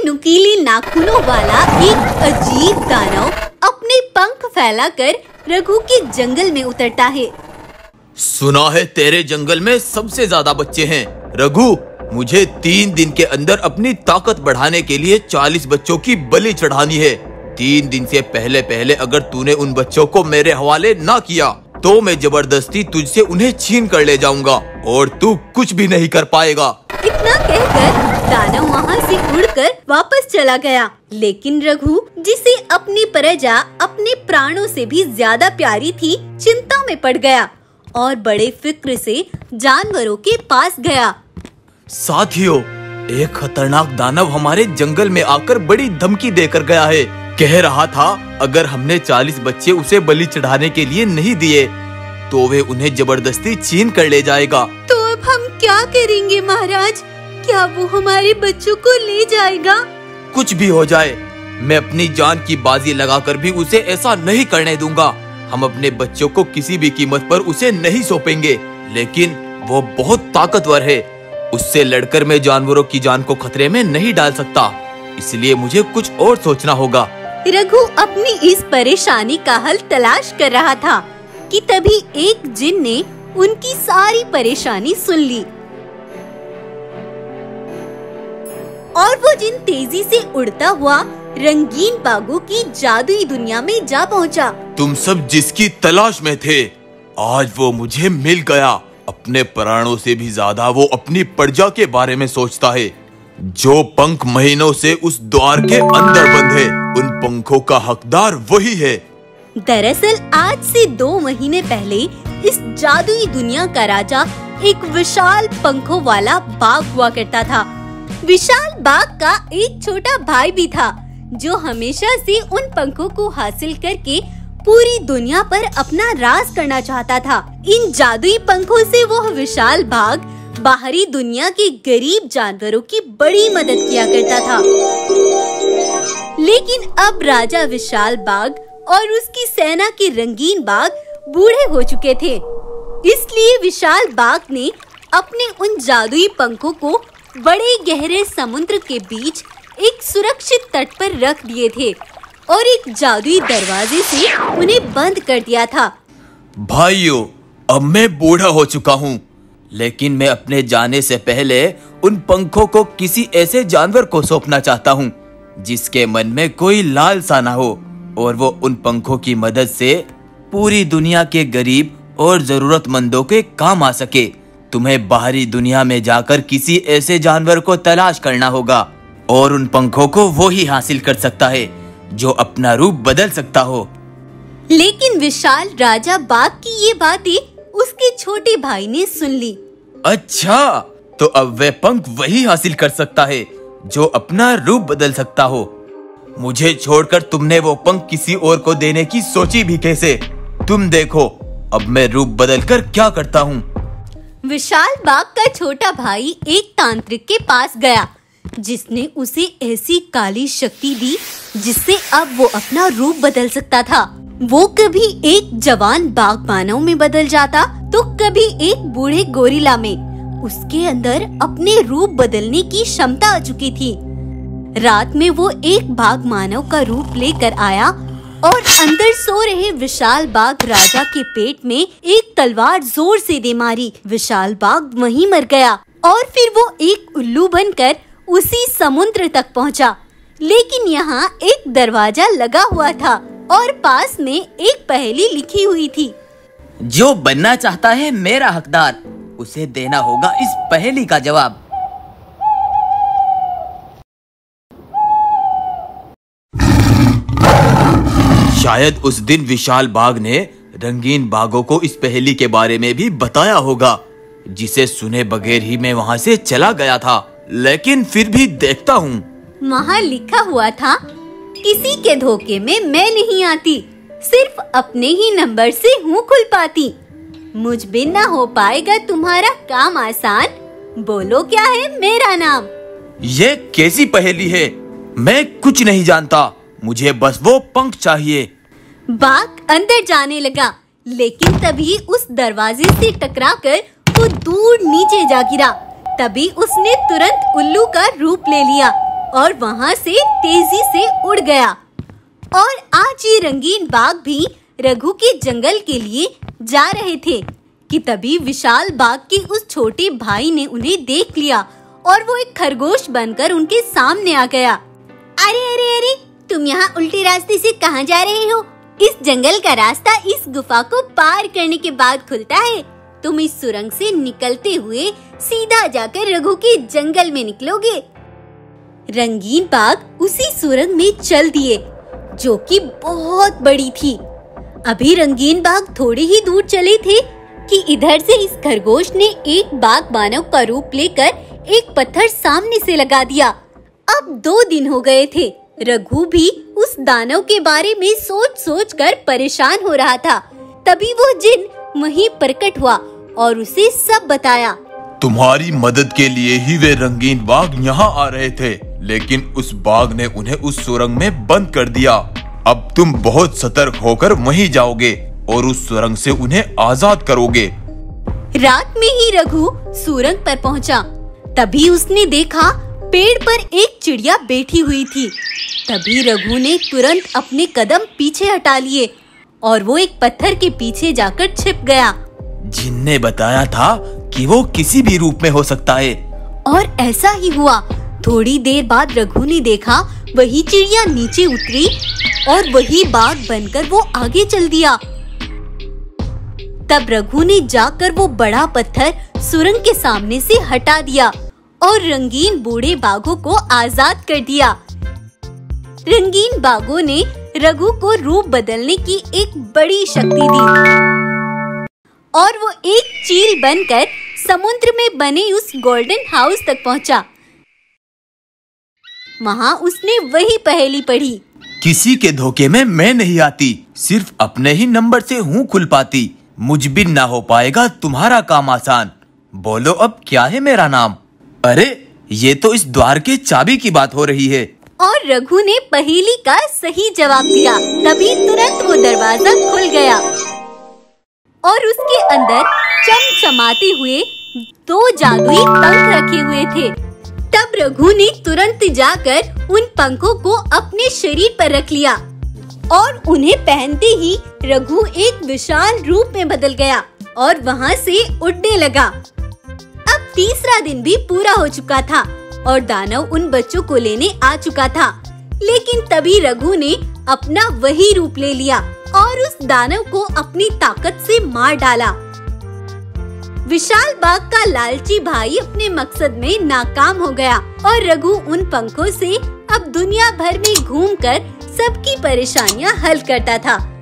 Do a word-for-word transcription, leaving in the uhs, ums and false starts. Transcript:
नुकीले नाखूनों वाला एक अजीब दानव अपने पंख फैलाकर रघु के जंगल में उतरता है। सुना है तेरे जंगल में सबसे ज्यादा बच्चे हैं। रघु, मुझे तीन दिन के अंदर अपनी ताकत बढ़ाने के लिए चालीस बच्चों की बलि चढ़ानी है। तीन दिन से पहले पहले अगर तूने उन बच्चों को मेरे हवाले ना किया तो मैं जबरदस्ती तुझसे उन्हें छीन कर ले जाऊंगा और तू कुछ भी नहीं कर पाएगा। इतना कहकर दानव वहाँ से उड़कर वापस चला गया। लेकिन रघु, जिसे अपनी प्रजा अपने प्राणों से भी ज्यादा प्यारी थी, चिंता में पड़ गया और बड़े फिक्र से जानवरों के पास गया। साथियों, एक खतरनाक दानव हमारे जंगल में आकर बड़ी धमकी देकर गया है। कह रहा था अगर हमने चालीस बच्चे उसे बलि चढ़ाने के लिए नहीं दिए तो वे उन्हें जबरदस्ती छीन कर ले जाएगा। तो अब हम क्या करेंगे महाराज? क्या वो हमारे बच्चों को ले जाएगा? कुछ भी हो जाए, मैं अपनी जान की बाजी लगाकर भी उसे ऐसा नहीं करने दूंगा। हम अपने बच्चों को किसी भी कीमत पर उसे नहीं सौंपेंगे। लेकिन वो बहुत ताकतवर है, उससे लड़कर मैं जानवरों की जान को खतरे में नहीं डाल सकता, इसलिए मुझे कुछ और सोचना होगा। रघु अपनी इस परेशानी का हल तलाश कर रहा था कि तभी एक जिन ने उनकी सारी परेशानी सुन ली और वो जिन तेजी से उड़ता हुआ रंगीन बागों की जादुई दुनिया में जा पहुंचा। तुम सब जिसकी तलाश में थे, आज वो मुझे मिल गया। अपने प्राणों से भी ज्यादा वो अपनी प्रजा के बारे में सोचता है। जो पंख महीनों से उस द्वार के अंदर बंद है, उन पंखों का हकदार वही है। दरअसल आज से दो महीने पहले इस जादुई दुनिया का राजा एक विशाल पंखों वाला बाघ हुआ करता था। विशाल बाघ का एक छोटा भाई भी था जो हमेशा से उन पंखों को हासिल करके पूरी दुनिया पर अपना राज करना चाहता था। इन जादुई पंखों से वो विशाल बाघ बाहरी दुनिया के गरीब जानवरों की बड़ी मदद किया करता था। लेकिन अब राजा विशाल बाघ और उसकी सेना के रंगीन बाघ बूढ़े हो चुके थे, इसलिए विशाल बाघ ने अपने उन जादुई पंखों को बड़े गहरे समुद्र के बीच एक सुरक्षित तट पर रख दिए थे और एक जादुई दरवाजे से उन्हें बंद कर दिया था। भाइयों, अब मैं बूढ़ा हो चुका हूँ, लेकिन मैं अपने जाने से पहले उन पंखों को किसी ऐसे जानवर को सौंपना चाहता हूँ जिसके मन में कोई लालसा ना हो और वो उन पंखों की मदद से पूरी दुनिया के गरीब और जरूरतमंदों के काम आ सके। तुम्हें बाहरी दुनिया में जाकर किसी ऐसे जानवर को तलाश करना होगा और उन पंखों को वो ही हासिल कर सकता है जो अपना रूप बदल सकता हो। लेकिन विशाल राजा बाघ की ये बातें उसके छोटे भाई ने सुन ली। अच्छा, तो अब वह पंख वही हासिल कर सकता है जो अपना रूप बदल सकता हो। मुझे छोड़कर तुमने वो पंख किसी और को देने की सोची भी कैसे? तुम देखो अब मैं रूप बदलकर क्या करता हूँ। विशाल बाघ का छोटा भाई एक तांत्रिक के पास गया जिसने उसे ऐसी काली शक्ति दी जिससे अब वो अपना रूप बदल सकता था। वो कभी एक जवान बाघ मानव में बदल जाता तो कभी एक बूढ़े गोरिल्ला में। उसके अंदर अपने रूप बदलने की क्षमता आ चुकी थी। रात में वो एक बाघ मानव का रूप लेकर आया और अंदर सो रहे विशाल बाघ राजा के पेट में एक तलवार जोर से दे मारी। विशाल बाघ वहीं मर गया और फिर वो एक उल्लू बनकर उसी समुद्र तक पहुंचा। लेकिन यहाँ एक दरवाजा लगा हुआ था और पास में एक पहेली लिखी हुई थी। जो बनना चाहता है मेरा हकदार, उसे देना होगा इस पहेली का जवाब। शायद उस दिन विशाल बाघ ने रंगीन बाघों को इस पहेली के बारे में भी बताया होगा, जिसे सुने बगैर ही मैं वहाँ से चला गया था। लेकिन फिर भी देखता हूँ। वहाँ लिखा हुआ था, किसी के धोखे में मैं नहीं आती, सिर्फ अपने ही नंबर से हूँ खुल पाती। मुझ बिन ना हो पाएगा तुम्हारा काम आसान, बोलो क्या है मेरा नाम। ये कैसी पहेली है? मैं कुछ नहीं जानता, मुझे बस वो पंख चाहिए। बाघ अंदर जाने लगा, लेकिन तभी उस दरवाजे से टकराकर वो दूर नीचे जा गिरा। तभी उसने तुरंत उल्लू का रूप ले लिया और वहाँ से तेजी से उड़ गया। और आज ये रंगीन बाग भी रघु के जंगल के लिए जा रहे थे कि तभी विशाल बाग के उस छोटे भाई ने उन्हें देख लिया और वो एक खरगोश बनकर उनके सामने आ गया। अरे अरे अरे, तुम यहाँ उल्टे रास्ते से कहाँ जा रहे हो? इस जंगल का रास्ता इस गुफा को पार करने के बाद खुलता है। तुम इस सुरंग से निकलते हुए सीधा जाकर रघु के जंगल में निकलोगे। रंगीन बाग उसी सुरंग में चल दिए, जो कि बहुत बड़ी थी। अभी रंगीन बाग थोड़ी ही दूर चले थे कि इधर से इस खरगोश ने एक बाघ मानव का रूप लेकर एक पत्थर सामने से लगा दिया। अब दो दिन हो गए थे। रघु भी उस दानव के बारे में सोच सोच कर परेशान हो रहा था। तभी वो जिन वहीं प्रकट हुआ और उसे सब बताया। तुम्हारी मदद के लिए ही वे रंगीन बाघ यहाँ आ रहे थे, लेकिन उस बाघ ने उन्हें उस सुरंग में बंद कर दिया। अब तुम बहुत सतर्क होकर वहीं जाओगे और उस सुरंग से उन्हें आजाद करोगे। रात में ही रघु सुरंग पर पहुँचा। तभी उसने देखा पेड़ पर एक चिड़िया बैठी हुई थी। तभी रघु ने तुरंत अपने कदम पीछे हटा लिए और वो एक पत्थर के पीछे जाकर छिप गया। जिनने बताया था कि वो किसी भी रूप में हो सकता है। और ऐसा ही हुआ। थोड़ी देर बाद रघु ने देखा वही चिड़िया नीचे उतरी और वही बाघ बनकर वो आगे चल दिया। तब रघु ने जाकर वो बड़ा पत्थर सुरंग के सामने से हटा दिया और रंगीन बूढ़े बाघों को आजाद कर दिया। रंगीन बाघों ने रघु को रूप बदलने की एक बड़ी शक्ति दी और वो एक चील बनकर समुद्र में बने उस गोल्डन हाउस तक पहुंचा। वहाँ उसने वही पहेली पढ़ी। किसी के धोखे में मैं नहीं आती, सिर्फ अपने ही नंबर से हूँ खुल पाती। मुझ बिन ना हो पाएगा तुम्हारा काम आसान। बोलो अब क्या है मेरा नाम? अरे ये तो इस द्वार के चाबी की बात हो रही है। और रघु ने पहेली का सही जवाब दिया। तभी तुरंत वो दरवाजा खुल गया और उसके अंदर चमचमाते हुए दो जादुई पंख रखे हुए थे। तब रघु ने तुरंत जाकर उन पंखों को अपने शरीर पर रख लिया और उन्हें पहनते ही रघु एक विशाल रूप में बदल गया और वहाँ से उड़ने लगा। अब तीसरा दिन भी पूरा हो चुका था और दानव उन बच्चों को लेने आ चुका था। लेकिन तभी रघु ने अपना वही रूप ले लिया और उस दानव को अपनी ताकत से मार डाला। विशाल बाग का लालची भाई अपने मकसद में नाकाम हो गया और रघु उन पंखों से अब दुनिया भर में घूमकर सबकी परेशानियां हल करता था।